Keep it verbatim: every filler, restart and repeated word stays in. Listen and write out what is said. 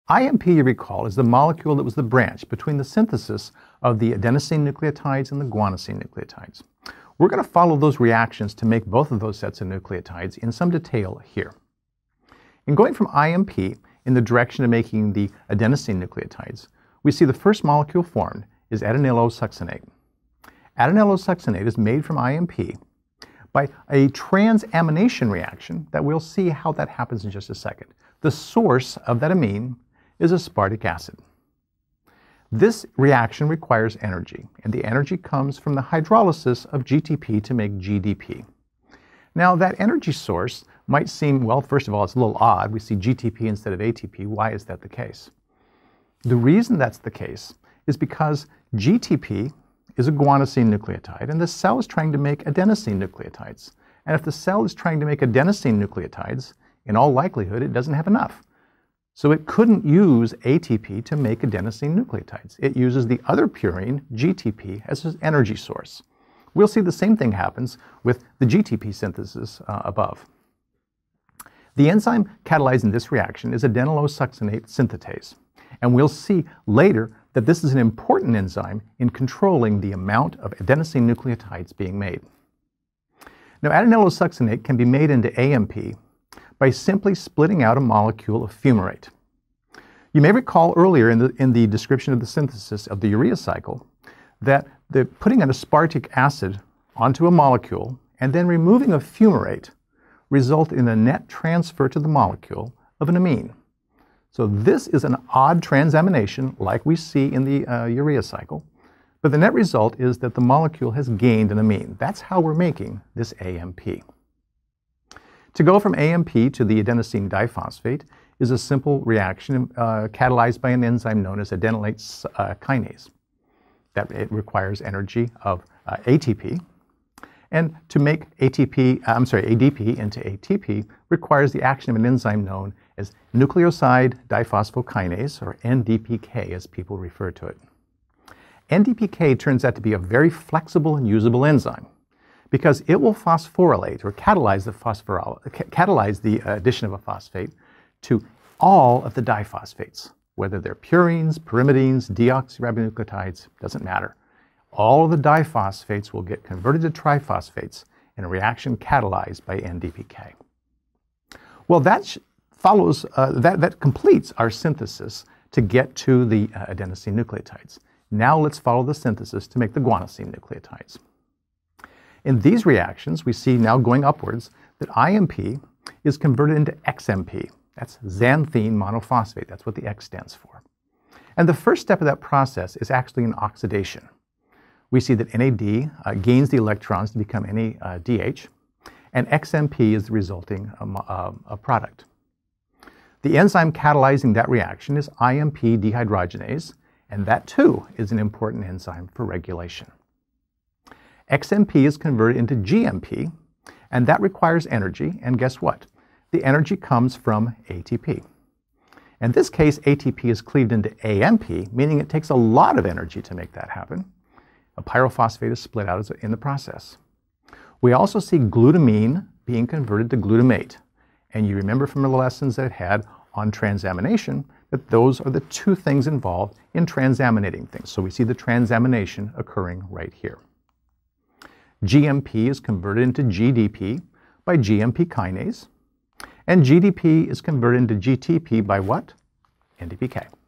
I M P, you recall, is the molecule that was the branch between the synthesis of the adenosine nucleotides and the guanosine nucleotides. We're going to follow those reactions to make both of those sets of nucleotides in some detail here. In going from I M P in the direction of making the adenosine nucleotides, we see the first molecule formed is Adenylosuccinate. Adenylosuccinate is made from I M P by a transamination reaction that we'll see how that happens in just a second. The source of that amine is aspartic acid. This reaction requires energy, and the energy comes from the hydrolysis of G T P to make G D P. Now, that energy source might seem, well, first of all, it's a little odd. We see G T P instead of A T P. Why is that the case? The reason that's the case is because G T P is a guanosine nucleotide, and the cell is trying to make adenosine nucleotides. And if the cell is trying to make adenosine nucleotides, in all likelihood, it doesn't have enough. So it couldn't use A T P to make adenosine nucleotides. It uses the other purine, G T P, as its energy source. We'll see the same thing happens with the G T P synthesis uh, above. The enzyme catalyzing this reaction is adenylosuccinate synthetase. And we'll see later that this is an important enzyme in controlling the amount of adenosine nucleotides being made. Now, adenylosuccinate can be made into A M P by simply splitting out a molecule of fumarate. You may recall earlier in the, in the description of the synthesis of the urea cycle that the putting an aspartic acid onto a molecule and then removing a fumarate result in a net transfer to the molecule of an amine. So this is an odd transamination like we see in the uh, urea cycle, but the net result is that the molecule has gained an amine. That's how we're making this A M P. To go from A M P to the adenosine diphosphate is a simple reaction uh, catalyzed by an enzyme known as Adenylate uh, kinase. That it requires energy of uh, A T P, and to make A T P, uh, I'm sorry, A D P into A T P requires the action of an enzyme known as nucleoside diphosphokinases, or N D P K as people refer to it. N D P K turns out to be a very flexible and usable enzyme, because it will phosphorylate or catalyze the, phosphorol catalyze the addition of a phosphate to all of the diphosphates, whether they're purines, pyrimidines, deoxyribonucleotides, doesn't matter. All of the diphosphates will get converted to triphosphates in a reaction catalyzed by N D P K. Well, that follows, uh, that, that completes our synthesis to get to the uh, adenosine nucleotides. Now let's follow the synthesis to make the guanosine nucleotides. In these reactions, we see now going upwards that I M P is converted into X M P. That's xanthine monophosphate. That's what the X stands for. And the first step of that process is actually an oxidation. We see that N A D uh, gains the electrons to become N A D H, and X M P is the resulting um, uh, uh, product. The enzyme catalyzing that reaction is I M P dehydrogenase, and that too is an important enzyme for regulation. X M P is converted into G M P, and that requires energy, and guess what? The energy comes from A T P. In this case, A T P is cleaved into A M P, meaning it takes a lot of energy to make that happen. A pyrophosphate is split out in the process. We also see glutamine being converted to glutamate, and you remember from the lessons that it had on transamination that those are the two things involved in transaminating things. So we see the transamination occurring right here. G M P is converted into G D P by G M P kinase, and G D P is converted into G T P by what? N D P K.